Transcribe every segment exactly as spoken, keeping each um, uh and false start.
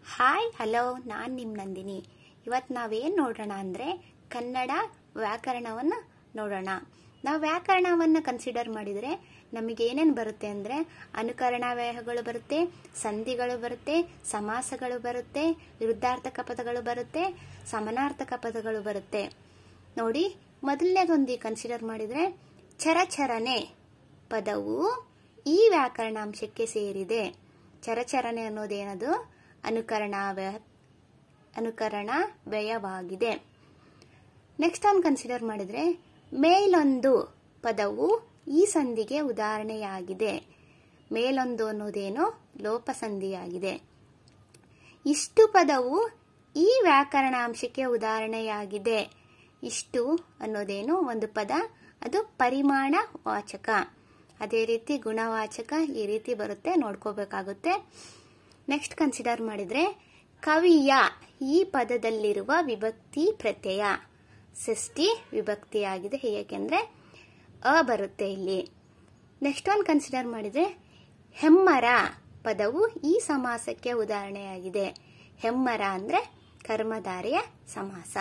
Hi hello ನಾನು ನಿಮ್ಮ ನಂದಿನಿ. ಇವತ್ತು ನಾವೇನು ನೋಡೋಣ ಅಂದರೆ ಕನ್ನಡ ವ್ಯಾಕರಣವನ್ನು ನೋಡೋಣ. ನಾವು ವ್ಯಾಕರಣವನ್ನು ಕನ್ಸಿಡರ್ ಮಾಡಿದರೆ ನಮಗೆ ಏನೇನು ಬರುತ್ತೆ ಅಂದರೆ ಅನುಕರಣಾವ್ಯಯಗಳು ಬರುತ್ತೆ, ಸಂಧಿಗಳು ಬರುತ್ತೆ, ಸಮಾಸಗಳು ಬರುತ್ತೆ, ವಿರುದ್ಧಾರ್ಥಕ ಪದಗಳು ಬರುತ್ತೆ, ಸಮಾನಾರ್ಥಕ ಪದಗಳು ಬರುತ್ತೆ. ನೋಡಿ, ಮೊದಲನೇದೊಂದು ಕನ್ಸಿಡರ್ ಮಾಡಿದರೆ ಚರಚರನೆ ಪದವು ಈ ವ್ಯಾಕರಣಾಂಶಕ್ಕೆ ಸೇರಿದೆ. ಚರಚರನೆ ಅನ್ನೋದೇನದು ಅನುಕರಣಾವ್ಯಯ ಅನುಕರಣ ವ್ಯಯವಾಗಿದೆ. ನೆಕ್ಸ್ಟ್ ಒಂದು ಕನ್ಸಿಡರ್ ಮಾಡಿದರೆ ಮೇಲೊಂದು ಪದವು ಈ ಸಂಧಿಗೆ ಉದಾಹರಣೆಯಾಗಿದೆ. ಮೇಲೊಂದು ಅನ್ನೋದೇನು ಲೋಪಸಂಧಿಯಾಗಿದೆ. ಇಷ್ಟು ಪದವು ಈ ವ್ಯಾಕರಣಾಂಶಕ್ಕೆ ಉದಾಹರಣೆಯಾಗಿದೆ. ಇಷ್ಟು ಅನ್ನೋದೇನು ಒಂದು ಪದ, ಅದು ಪರಿಮಾಣ ವಾಚಕ. ಅದೇ ರೀತಿ ಗುಣವಾಚಕ ಈ ರೀತಿ ಬರುತ್ತೆ, ನೋಡ್ಕೋಬೇಕಾಗುತ್ತೆ. ನೆಕ್ಸ್ಟ್ ಕನ್ಸಿಡರ್ ಮಾಡಿದರೆ ಕವಿಯ ಈ ಪದದಲ್ಲಿರುವ ವಿಭಕ್ತಿ ಪ್ರತ್ಯಯ ಷಷ್ಠಿ ವಿಭಕ್ತಿಯಾಗಿದೆ, ಏಕೆಂದರೆ ಅ ಬರುತ್ತೆ ಇಲ್ಲಿ. ನೆಕ್ಸ್ಟ್ ಒಂದು ಕನ್ಸಿಡರ್ ಮಾಡಿದರೆ ಹೆಮ್ಮರ ಪದವು ಈ ಸಮಾಸಕ್ಕೆ ಉದಾಹರಣೆಯಾಗಿದೆ. ಹೆಮ್ಮರ ಅಂದರೆ ಕರ್ಮಧಾರೆಯ ಸಮಾಸ.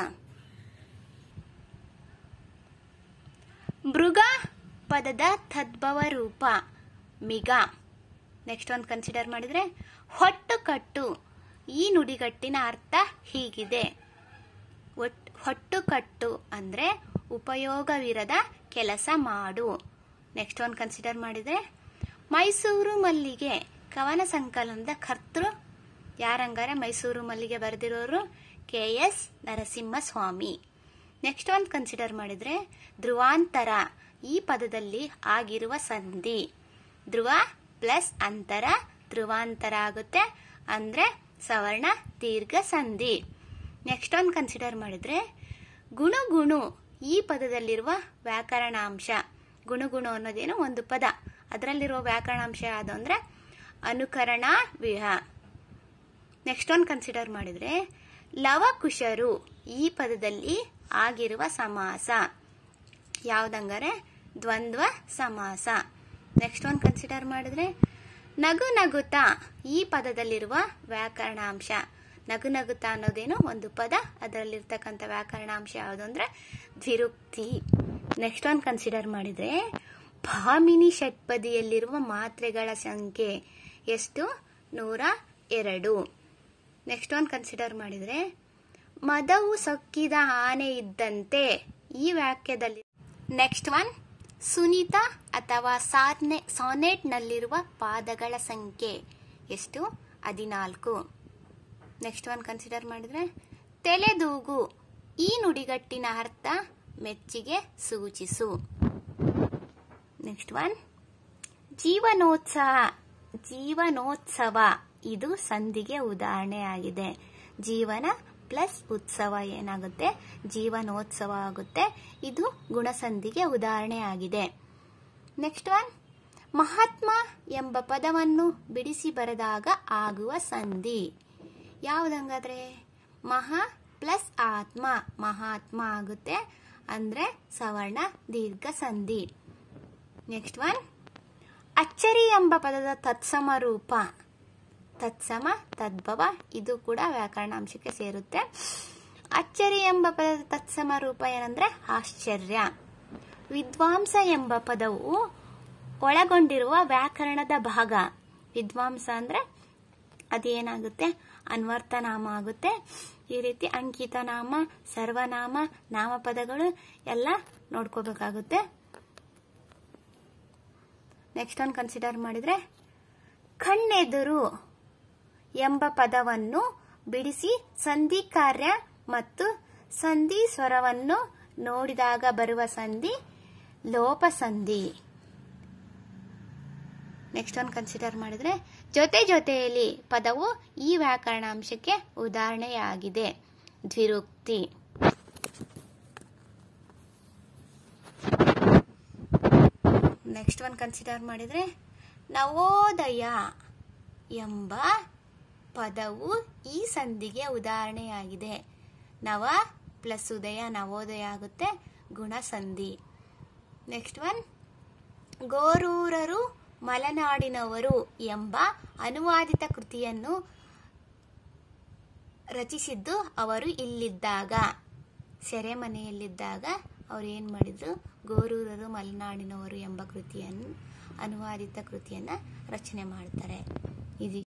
ಮೃಗ ಪದದ ತದ್ಭವ ರೂಪ ಮಿಗ. ನೆಕ್ಸ್ಟ್ ಒಂದು ಕನ್ಸಿಡರ್ ಮಾಡಿದರೆ ಹೊಟ್ಟು ಕಟ್ಟು ಈ ನುಡಿಗಟ್ಟಿನ ಅರ್ಥ ಹೀಗಿದೆ. ಹೊಟ್ಟು ಕಟ್ಟು ಅಂದರೆ ಉಪಯೋಗವಿರದ ಕೆಲಸ ಮಾಡು. ನೆಕ್ಸ್ಟ್ ಒಂದು ಕನ್ಸಿಡರ್ ಮಾಡಿದರೆ ಮೈಸೂರು ಮಲ್ಲಿಗೆ ಕವನ ಸಂಕಲನದ ಕರ್ತೃ ಯಾರಂಗಾರೆ ಮೈಸೂರು ಮಲ್ಲಿಗೆ ಬರೆದಿರೋರು ಕೆ ಎಸ್ ನರಸಿಂಹಸ್ವಾಮಿ. ನೆಕ್ಸ್ಟ್ ಒಂದು ಕನ್ಸಿಡರ್ ಮಾಡಿದರೆ ಧ್ರುವಾಂತರ ಈ ಪದದಲ್ಲಿ ಆಗಿರುವ ಸಂಧಿ. ಧ್ರುವ ಪ್ಲಸ್ ಅಂತರ ಧ್ರುವಾಂತರ ಆಗುತ್ತೆ, ಅಂದರೆ ಸವರ್ಣ ದೀರ್ಘ ಸಂಧಿ. ನೆಕ್ಸ್ಟ್ ಒಂದು ಕನ್ಸಿಡರ್ ಮಾಡಿದರೆ ಗುಣಗುಣು ಈ ಪದದಲ್ಲಿರುವ ವ್ಯಾಕರಣಾಂಶ. ಗುಣಗುಣು ಅನ್ನೋದೇನು ಒಂದು ಪದ, ಅದರಲ್ಲಿರುವ ವ್ಯಾಕರಣಾಂಶ ಯಾವುದು ಅಂದರೆ ಅನುಕರಣ ವ್ಯೂಹ. ನೆಕ್ಸ್ಟ್ ಒಂದು ಕನ್ಸಿಡರ್ ಮಾಡಿದರೆ ಲವಕುಶರು ಈ ಪದದಲ್ಲಿ ಆಗಿರುವ ಸಮಾಸ ಯಾವುದಂಗಾರೆ ದ್ವಂದ್ವ ಸಮಾಸ. ನೆಕ್ಸ್ಟ್ ಒಂದು ಕನ್ಸಿಡರ್ ಮಾಡಿದರೆ ನಗು ನಗುತ ಈ ಪದದಲ್ಲಿರುವ ವ್ಯಾಕರಣಾಂಶ. ನಗು ನಗುತ ಅನ್ನೋದೇನು ಒಂದು ಪದ, ಅದರಲ್ಲಿರ್ತಕ್ಕಂಥ ವ್ಯಾಕರಣಾಂಶ ಯಾವುದು ಅಂದರೆ ದ್ವಿರುಕ್ತಿ. ನೆಕ್ಸ್ಟ್ ಒಂದು ಕನ್ಸಿಡರ್ ಮಾಡಿದರೆ ಭಾಮಿನಿ ಷಟ್ಪದಿಯಲ್ಲಿರುವ ಮಾತ್ರೆಗಳ ಸಂಖ್ಯೆ ಎಷ್ಟು? ನೂರ ಎರಡು. ನೆಕ್ಸ್ಟ್ ಒಂದು ಕನ್ಸಿಡರ್ ಮಾಡಿದರೆ ಮದವು ಸೊಕ್ಕಿದ ಆನೆ ಇದ್ದಂತೆ ಈ ವಾಕ್ಯದಲ್ಲಿ. ನೆಕ್ಸ್ಟ್ ಒನ್ ಸುನೀತ ಅಥವಾ ಸಾನೆ ಸಾನೆಟ್ನಲ್ಲಿರುವ ಪಾದಗಳ ಸಂಖ್ಯೆ ಎಷ್ಟು? ಹದಿನಾಲ್ಕು. ನೆಕ್ಸ್ಟ್ ಒನ್ ಕನ್ಸಿಡರ್ ಮಾಡಿದರೆ ತೆಲೆದೂಗು ಈ ನುಡಿಗಟ್ಟಿನ ಅರ್ಥ ಮೆಚ್ಚಿಗೆ ಸೂಚಿಸು. ನೆಕ್ಸ್ಟ್ ಒನ್ ಜೀವನೋತ್ಸವ ಜೀವನೋತ್ಸವ ಇದು ಸಂಧಿಗೆ ಉದಾಹರಣೆಯಾಗಿದೆ. ಜೀವನ ಪ್ಲಸ್ ಉತ್ಸವ ಏನಾಗುತ್ತೆ? ಜೀವನೋತ್ಸವ ಆಗುತ್ತೆ. ಇದು ಗುಣಸಂಧಿಗೆ ಉದಾಹರಣೆ ಆಗಿದೆ. ನೆಕ್ಸ್ಟ್ ಒನ್ ಮಹಾತ್ಮ ಎಂಬ ಪದವನ್ನು ಬಿಡಿಸಿ ಬರೆದಾಗ ಆಗುವ ಸಂಧಿ ಯಾವುದಂಗಾದ್ರೆ ಮಹಾ ಪ್ಲಸ್ ಆತ್ಮ ಮಹಾತ್ಮ ಆಗುತ್ತೆ, ಅಂದರೆ ಸವರ್ಣ ದೀರ್ಘ ಸಂಧಿ. ನೆಕ್ಸ್ಟ್ ಒನ್ ಅಚ್ಚರಿ ಎಂಬ ಪದದ ತತ್ಸಮ ರೂಪ ತತ್ಸಮ ತದ್ಭವ ಇದು ಕೂಡ ವ್ಯಾಕರಣಾಂಶಕ್ಕೆ ಸೇರುತ್ತೆ. ಅಚ್ಚರಿ ಎಂಬ ಪದದ ತತ್ಸಮ ರೂಪ ಏನಂದ್ರೆ ಆಶ್ಚರ್ಯ. ವಿದ್ವಾಂಸ ಎಂಬ ಪದವು ಒಳಗೊಂಡಿರುವ ವ್ಯಾಕರಣದ ಭಾಗ. ವಿದ್ವಾಂಸ ಅಂದ್ರೆ ಅದೇನಾಗುತ್ತೆ? ಅನ್ವರ್ಥನಾಮ ಆಗುತ್ತೆ. ಈ ರೀತಿ ಅಂಕಿತ ನಾಮ, ಸರ್ವನಾಮ, ನಾಮಪದಗಳು ಎಲ್ಲ ನೋಡ್ಕೋಬೇಕಾಗುತ್ತೆ. ನೆಕ್ಸ್ಟ್ ಒಂದು ಕನ್ಸಿಡರ್ ಮಾಡಿದ್ರೆ ಕಣ್ಣೆದುರು ಎಂಬ ಪದವನ್ನು ಬಿಡಿಸಿ ಸಂಧಿ ಕಾರ್ಯ ಮತ್ತು ಸಂಧಿ ಸ್ವರವನ್ನು ನೋಡಿದಾಗ ಬರುವ ಸಂಧಿ ಲೋಪಸಂಧಿ. ನೆಕ್ಸ್ಟ್ ಒಂದು ಕನ್ಸಿಡರ್ ಮಾಡಿದ್ರೆ ಜೊತೆ ಜೊತೆಯಲ್ಲಿ ಪದವು ಈ ವ್ಯಾಕರಣಾಂಶಕ್ಕೆ ಉದಾಹರಣೆಯಾಗಿದೆ. ದ್ವಿರುಕ್ತಿ. ನೆಕ್ಸ್ಟ್ ಒಂದು ಕನ್ಸಿಡರ್ ಮಾಡಿದ್ರೆ ನವೋದಯ ಎಂಬ ಪದವು ಈ ಸಂಧಿಗೆ ಉದಾಹರಣೆಯಾಗಿದೆ. ನವ ಪ್ಲಸ್ ಉದಯ ನವೋದಯ ಆಗುತ್ತೆ, ಗುಣಸಂಧಿ. ನೆಕ್ಸ್ಟ್ ಒನ್ ಗೋರೂರರು ಮಲೆನಾಡಿನವರು ಎಂಬ ಅನುವಾದಿತ ಕೃತಿಯನ್ನು ರಚಿಸಿದ್ದು ಅವರು ಇಲ್ಲಿದ್ದಾಗ, ಸೆರೆಮನೆಯಲ್ಲಿದ್ದಾಗ ಅವ್ರು ಏನು ಮಾಡಿದ್ರು, ಗೋರೂರರು ಮಲೆನಾಡಿನವರು ಎಂಬ ಕೃತಿಯನ್ನು, ಅನುವಾದಿತ ಕೃತಿಯನ್ನು ರಚನೆ ಮಾಡ್ತಾರೆ. ಇದು